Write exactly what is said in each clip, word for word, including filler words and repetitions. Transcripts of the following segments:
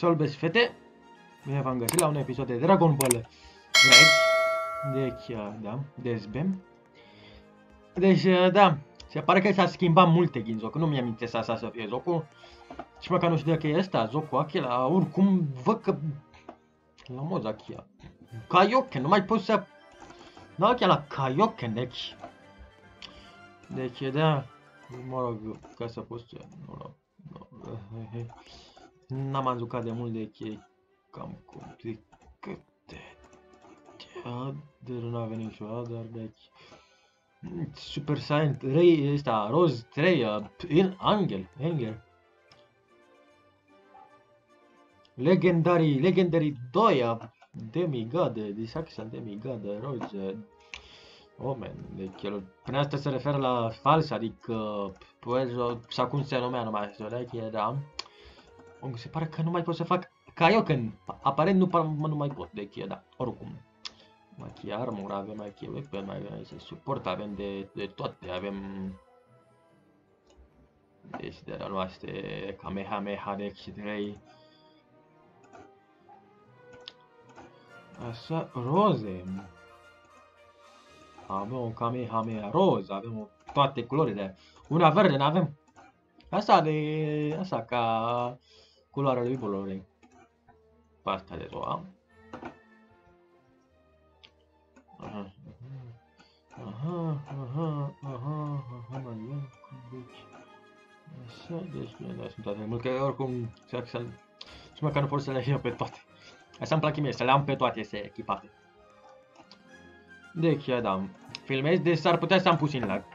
Solbesc fete, bine v-am găsit la un episod de Dragon Ball vechi. Deci, da, dezbem. Deci, da, se pare că s-a schimbat multe din joc, nu mi-am amintesc asta să fie jocul. Și măcar nu știu dacă e ăsta, jocul acela, oricum văd că la moza Kia. Kaioken, nu mai poți să... Da, chiar la Kaioken, deci... Deci, da, mă rog, ca să poți să... Nu, nu, nu, n-am jucat de mult, deci e cam complicate. Dar n-a venit niciodată, dar deci... Super Saiyan trei, ăsta, Roz trei, uh, Angel, Angel. Legendary, Legendary doi, uh, Demigod, Disaxian Demigod, Roz, oh man, deci el, prin asta se referă la fals, adică, pues, sau cum se numea, nu mai știu, deci, da. Se pare că nu mai pot să fac Kaioken, aparent nu, nu mai pot, deci, da, oricum. Mai armor, avem mai weapon, mai avem suport, avem de, de toate, avem... Deci de la noastre, Kamehameha, deci trei. Așa, roze. Avem o Kamehameha roz, avem toate culorile. Una verde n-avem. Asta de... Asta ca culoarea lui Bolorei. Pasta de roa. Aha, aha, aha, aha, aha, mai deci, așa, deci, da, sunt toate mult, că oricum, și măcar nu pot să le iau pe toate. Asta îmi place mie, să le am pe toate, se echipate. Deci, da, filmez, deci s-ar putea să am puțin lag.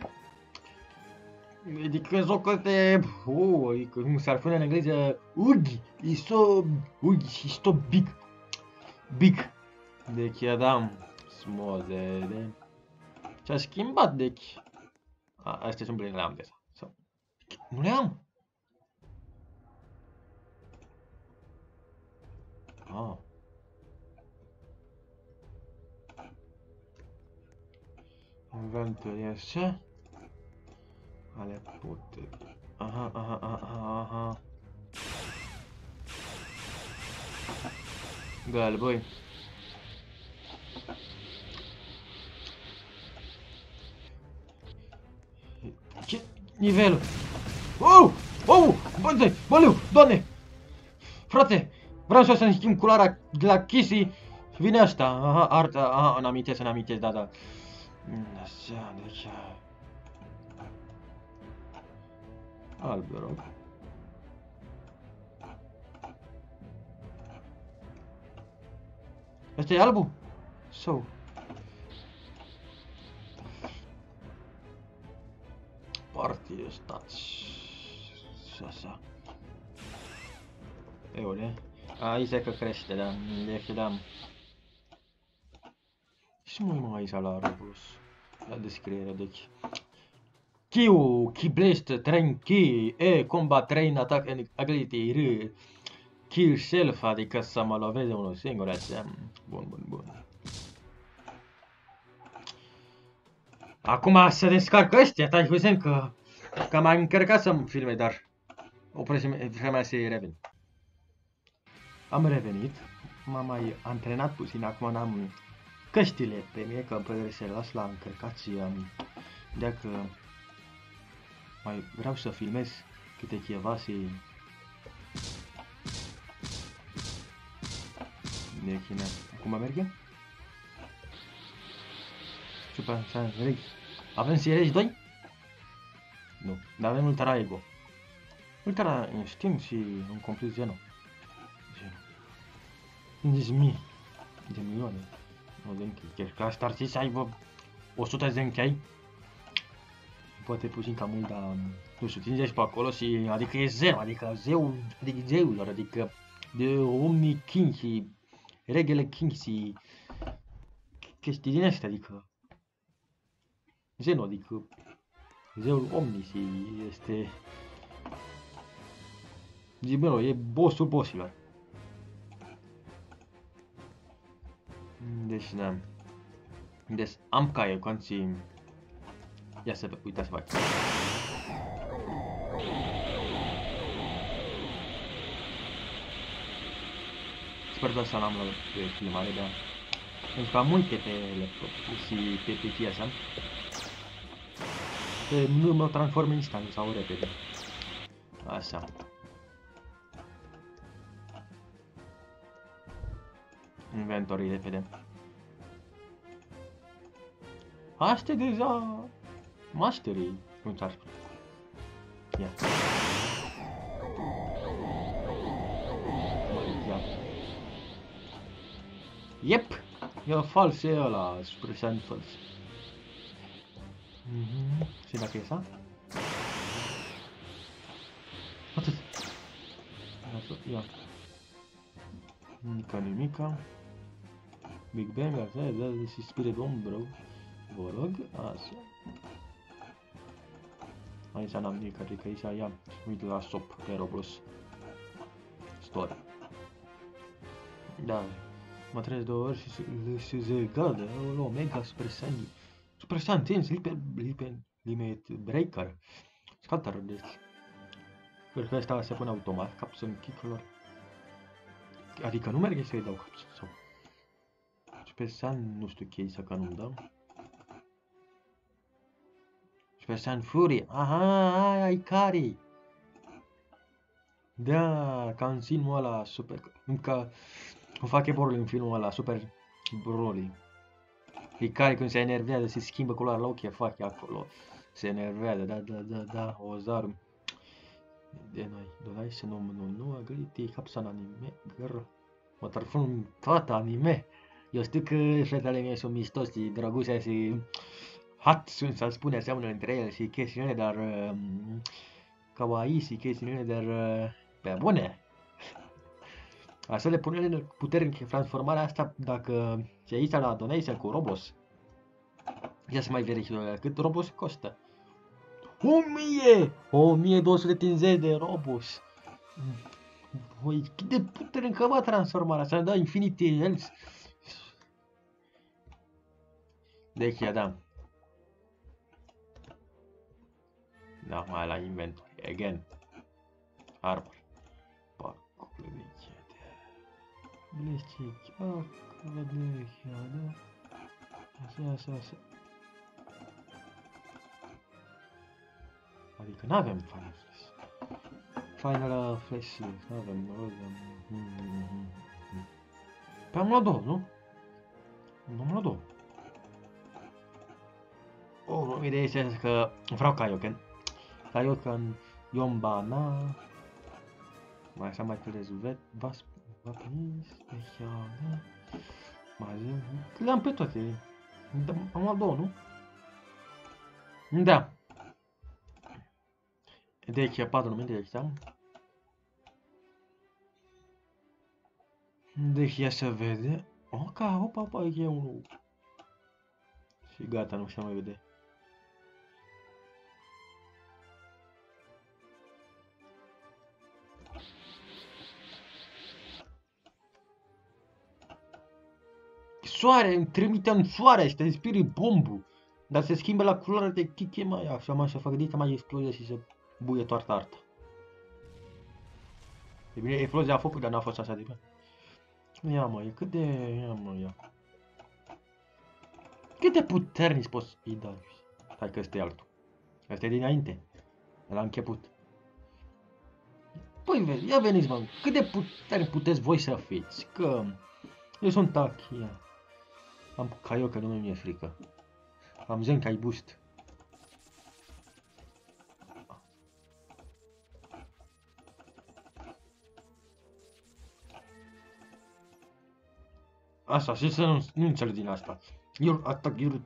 Adică jocul de, oh, adică cum s-ar spune în engleză, ugh, e so, ugh, e so big, big. Deci, da. Small de, de... Ce-a schimbat, deci... A, astea sunt bine, le am deja. Sau... Nu le am! Ah. Inventory așa. Ale pute... Aha, aha, aha, aha. Dă-l, băi. Ce nivelul? Oh! Oh! Băi, băleu, doamne! Frate, vreau să să-mi schimb culoarea de la Kissy. Vine asta, aha, arta, aha, îmi amintesc, îmi amintesc, da, da. Așa, deci... Alb, rog. Asta e albul? Sau? Partii ăsta. Și așa. Eule. Aici e că crește, da. Deci, da. Și mă uit aici la Robus. La descriere, deci. Q, Key Blast, Train Key, E, Combat Train, Attack and Ability, R, Kill Self, adică să mă loveze unul singur, așa. Bun, bun, bun. Acum să descarc ăstea, stai puțin că... Că m-am încărcat să-mi filme, dar... Oprește-mea mea să revin. Am revenit, m-am mai antrenat puțin, acum n-am căștile pe mine, că pe să le las la încărcat și um, dacă mai vreau să filmez câte ceva și... Deci, ne, acum merge? Super Saiyan Rage. Avem Series doi? Nu, dar avem Ultra Ego. Ultra Instinct și un complet Zeno. Zece mii de milioane. Nu, de închei. Că asta ar fi să aibă o sută de închei. Poate puțin cam mult, dar nu știu, cincizeci pe acolo și adică e zero, adică zeu, adică zeulor, adică de Omni King și Regele King și chestii din astea, adică Zeno, adică zeul Omni și este... Zibero, e bossul bossilor. Deci, da. Deci, am caie, conții... Ia să uitați să fac. sper doar să l-am la pe filmare, dar pentru că am multe pe laptop și pe P C așa. Că nu mă transform instant sau repede. Așa. Inventory repede. Astea deja mastery, cum ți-ar spune. Ia. Ia. Yep! E fals e ăla, Super Saiyan fals. Mhm. Și dacă e asta? Atât. Ia. Nimica, nimica. Big Bang, așa, da, și Spirit Bomb, bro. Vă rog, așa. Aici n-am nimic, adică aici ia, uite la shop pe Roblox Store. Da, mă trezesc două ori și se se gadă, o mega Super Saiyan. Super Saiyan Tense, Lipe, Lipe, Limit Breaker. Scatter, deci. Cred că ăsta se pune automat, capsul kick-lor. Adică nu merge să-i dau capsul, sau... Super Saiyan, nu știu chei să că nu-mi dau. Super Saiyan Fury, aha, aia e care? Da, ca în filmul ăla super, ca cum face Broly în filmul ăla, Super Broly. E care când se enervează, se schimbă culoarea la ochi, fac acolo, se enervează, da, da, da, da, o zarm. De noi, dai să nu, nu, nu, agălite, capsa în anime, găr, mă transform toată anime. Eu știu că fetele mele sunt mistoși, drăguțe și hot sunt, să spune, aseamănă între ele și chestiunile, dar uh, kawaii și chestiunile, dar uh, pe bune. Așa le pune puternic transformarea asta dacă se aici la donation cu Roblox. Ia să mai verificăm cât Roblox costă. o mie! o mie două sute cincizeci de Robux. Ui, cât de puternică va transformarea asta, da, Infinity Health. Deci, da. Da, mai la inventory, again. Armor. Parcul de Blestic, acolo de da. Așa, așa, așa. Adică n-avem Final Flash. Final Flash, n-avem, nu avem. Pe am luat două, nu? Nu am luat două. O, ideea este că vreau Kaioken. Kaioken, Yombana. Mai așa mai târziu, vet, vas, vapnis, mehiana. Mai le-am pe toate. Am luat două, nu? Da. Deci, patru momente de examen. Deci, ia să vede. O, ca, opa, opa, e unul. Și gata, nu se mai vede. Soare, îmi trimite în soare, este spirit bombul. Dar se schimbă la culoare de chiche mai așa, mai așa, fac dita mai explozie și se buie toată arta. E bine, explozia a făcut, dar n-a fost așa de bine. Ia mă, e cât de... Ia mă, ia. Cât de puternici poți fi da? Hai că ăsta e altul. Ăsta e dinainte. La început. Păi vezi, ia veniți mă, cât de puternici puteți voi să fiți? Că... Eu sunt Takia. Am Kaioken, nu mi-e frică. Am Zenkai Boost. Asta, și să nu, nu înțeleg din asta. Eu atac, eu...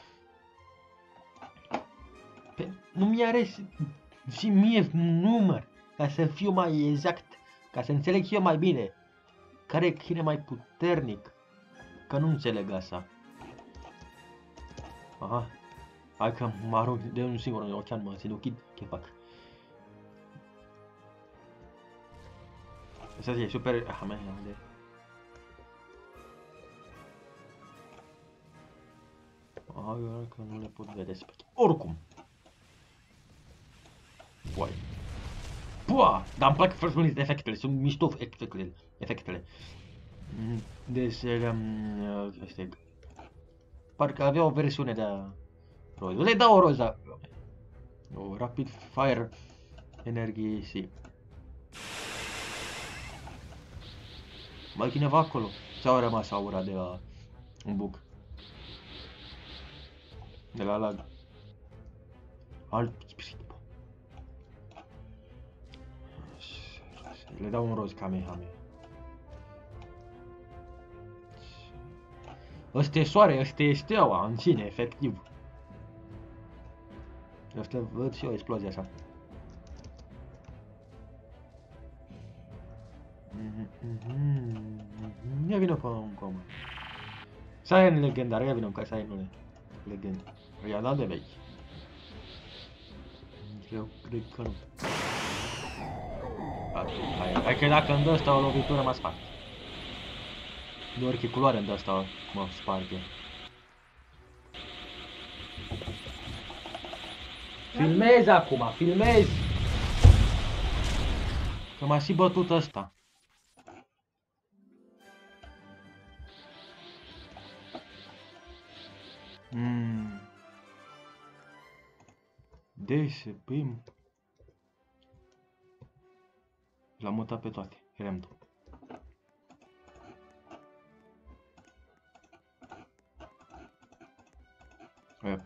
Pe, nu mi-are și mie număr, ca să fiu mai exact, ca să înțeleg eu mai bine. Care e cine mai puternic? Că nu înțeleg asta. Aha. Hai că mă arunc de un singur în ocean, mă sinuchid, ce fac? Asta e super... Ah, mea, de... Aha, că nu le pot vedea pe... Oricum. Poi. Pua! Dar îmi plac foarte mult efectele, sunt mișto efectele. efectele. Deci, um, este, parcă avea o versiune de roză. Le dau o roză. O rapid fire energie, si. Mai cineva acolo? Sau a rămas aura de la un bug? De la lag. Alt spirit. Le dau un roz Kamehameha. Ăsta e soare, ăsta e steaua în sine, efectiv. Ăsta văd și eu explozia așa. Ia vină pe un comă. Saiyan legendar, ia vină ca Saiyan legend. I-a dat de vechi. Eu cred că nu. Hai, hai că dacă îmi dă ăsta o lovitură mă sparge. De orice culoare îmi dă ăsta mă sparge. Filmez acum, filmez! Că m-a și bătut ăsta. Mm. Dese, bim. L-am mutat pe toate, remdo. Yep.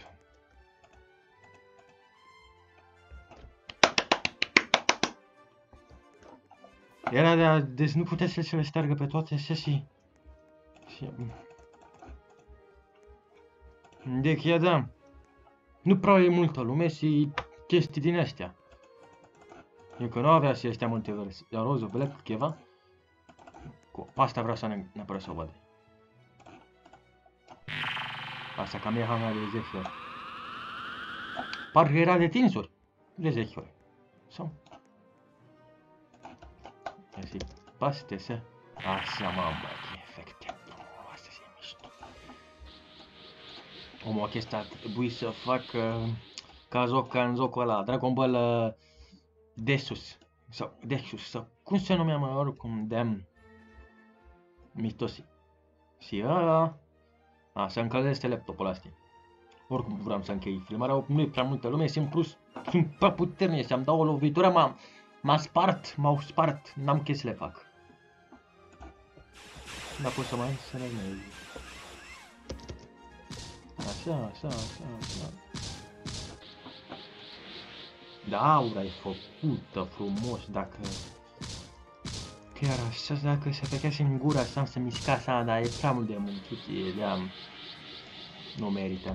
Era de a, deci nu putea să le șteargă pe toate așa și... și... Deci, ia da, nu prea e multă lume și chestii din astea. Eu că nu avea și ăștia multe versi. Iar rozul black, ceva. Cu asta vreau să ne neapărat să o văd. Asta Kamehameha de zece ori. Parcă era de tinsuri. De zece ori. Sau? Ia zi, paste să... Așa, mamă, ce efecte frumoase și mișto. Omul acesta ar trebui să facă ca joc, ca în jocul ăla, Dragon Ball uh, Desus. Sau Dexus, sau cum se numea, mă, oricum, de mistosi. Și ăla... A, să încălzește laptopul ăsta. Oricum vreau să închei filmarea, nu e prea multă lume, sunt plus, sunt prea puternic, să-mi dau o lovitură, m-a, m-a spart, m-au spart, n-am ce să le fac. Dar pot să mai să ne merg. Așa, așa, așa, așa. Da, aura e făcută frumos, dacă... Chiar așa, dacă se făcea și în gură așa, să mișca așa, dar e prea mult de muncit, e de-am... Nu merită.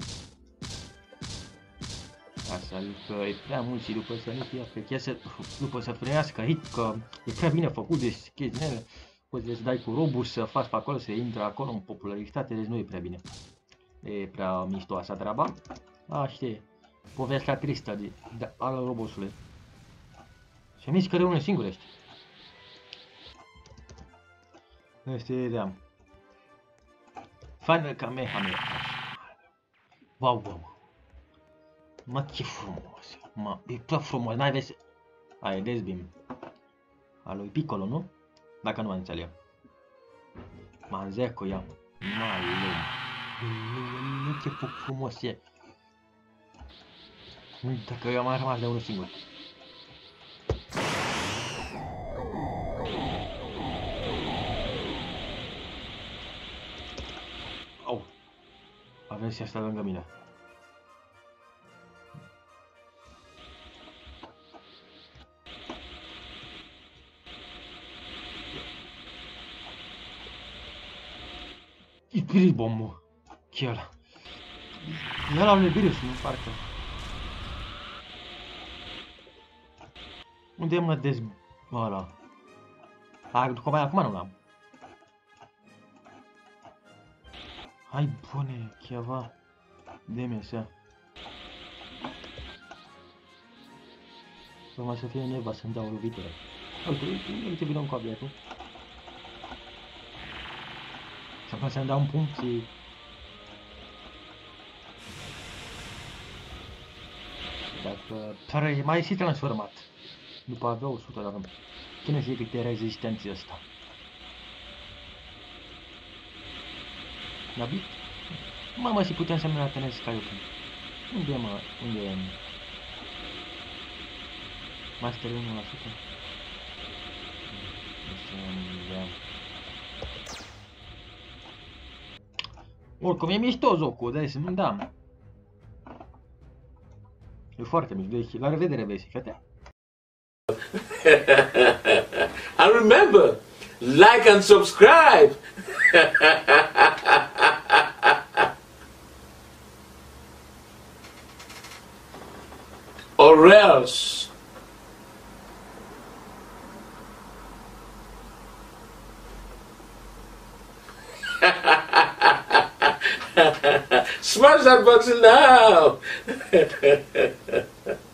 Așa, adică e prea mult și după să nu fie apreciat, să, după să frânească hit, că e prea bine făcut, deci chestiile, poți să dai cu robus, să faci pe acolo, să intre acolo în popularitate, deci nu e prea bine. E prea mișto așa treaba. A, știe, povestea tristă de, de, al robosului. Și nici că rămâne singur ești. Este ideea. Final Kamehameha. Wow, wow. Mă, ce frumos. Mă, e prea frumos. N-ai vezi... Aia, Desbim. A lui Piccolo, nu? Dacă nu mă înțeleg. Manzeco, ia. Mai lung. Ce frumos e. Dacă eu am mai rămas de unul singur. Au. Avem și asta lângă mine. Spirit bombă. Chiar. Era un virus, nu parcă. Unde mă dez... ăla? Acum, acum nu l-am. Hai bune, ceva. Deme să. Să mai să fie neva să-mi dau o lovitură. Uite, uite, uite, vină un cabietul. Și acum să-mi dau un punct și... Dacă... Pare, mai e și transformat. După avea o sută de avem. Cine știe câte rezistenții ăsta. Nabit? Mamă, și putem să-mi atenez Skype. Unde e, mă? Unde e? Master unu la sută? Oricum, e mișto jocul, deci, da. E foarte mișto, deci, la revedere, băieți, fete. And remember, like and subscribe. Or else. Smash that button now.